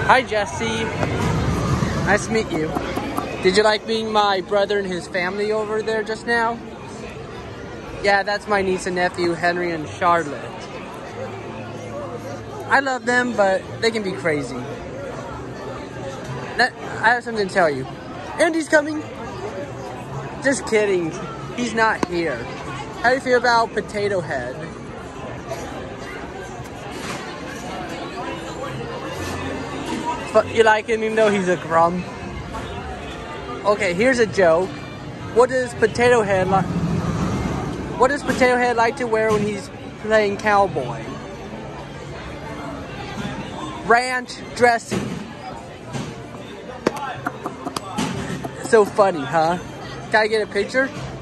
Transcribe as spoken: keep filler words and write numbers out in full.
Hi, Jessie. Nice to meet you. Did you like meeting my brother and his family over there just now? Yeah, that's my niece and nephew, Henry and Charlotte. I love them, but they can be crazy. That, I have something to tell you. Andy's coming. Just kidding. He's not here. How do you feel about Potato Head? But you like him even though he's a grump? Okay, here's a joke. What does Potato Head like? What does Potato Head like to wear when he's playing cowboy? Ranch dressing. So funny, huh? Can I get a picture?